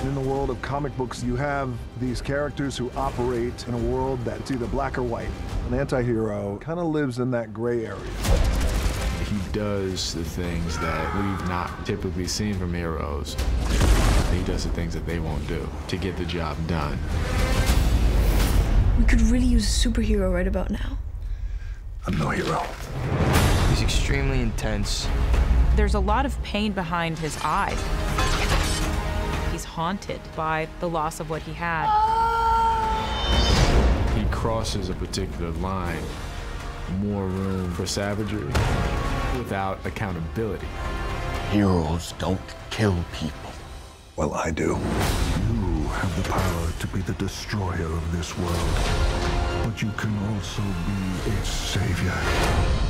In the world of comic books, you have these characters who operate in a world that's either black or white. An anti-hero kind of lives in that gray area. He does the things that we've not typically seen from heroes. He does the things that they won't do to get the job done. We could really use a superhero right about now. I'm no hero. He's extremely intense. There's a lot of pain behind his eyes. He's haunted by the loss of what he had. He crosses a particular line, more room for savagery without accountability. Heroes don't kill people. Well, I do. You have the power to be the destroyer of this world, but you can also be its savior.